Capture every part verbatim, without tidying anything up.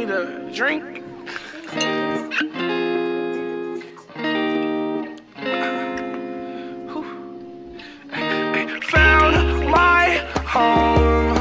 need a drink. Found my home.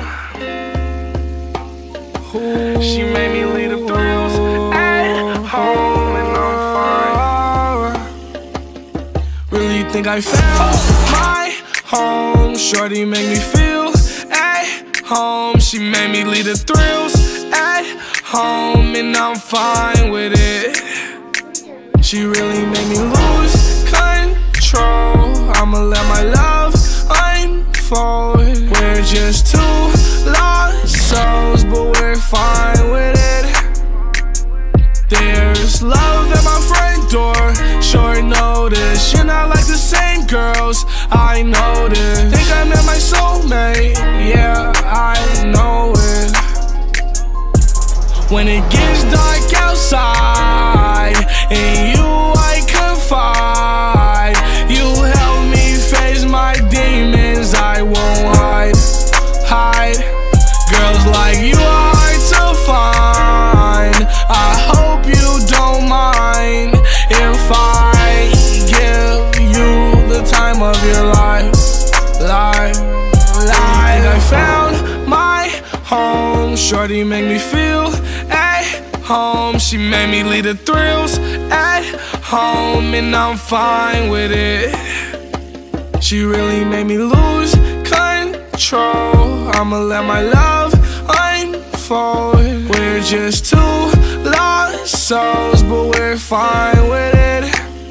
She made me leave the thrills at home, and I'm fine. Really think I found my home. Shorty make me feel at home. She made me leave the thrills at home, and I'm fine with it. She really made me lose control. I'ma let my love unfold. We're just two lost souls, but we're fine with it. There's love at my front door. Short notice, you're not like the same girls I noticed. Think I met my soulmate, yeah, I know it. When it gets dark outside, in you I confide. You help me face my demons, I won't hide, hide. Girls like you are hard to find. I hope you don't mind if I give you the time of your life, life, life. I found my home. Shorty make me feel at home. She made me leave the thrills at home, and I'm fine with it. She really made me lose control. I'ma let my love unfold. We're just two lost souls, but we're fine with it.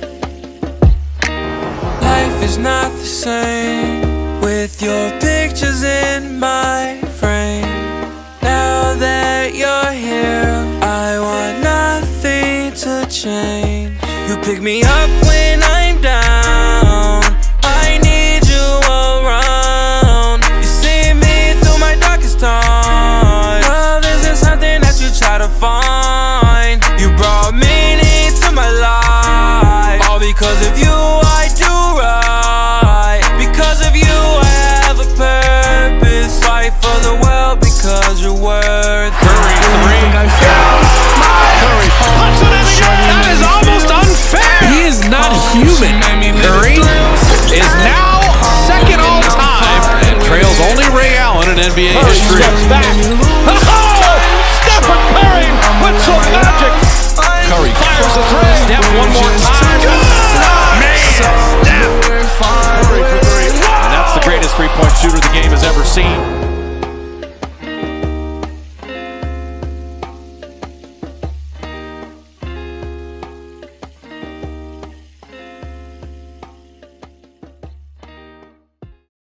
Life is not the same with your pictures in my frame. Now that you're here, I want nothing to change. You pick me up when I'm down. I need you around. You see me through my darkest times. Love isn't something that you try to find. You brought meaning to my life. All because of you I do right. Because of you I have a purpose. Fight for the world because you're worth it. Curry three. I found my Curry puts it in again. That is almost unfair. He is not human. Curry is now second all time and trails only Ray Allen in N B A history. Steps back. Oh! Steph Curry with some magic. Curry Fires a three. Steph one more time. Man, Steph. Curry for three. And that's the greatest three-point shooter the game has ever seen.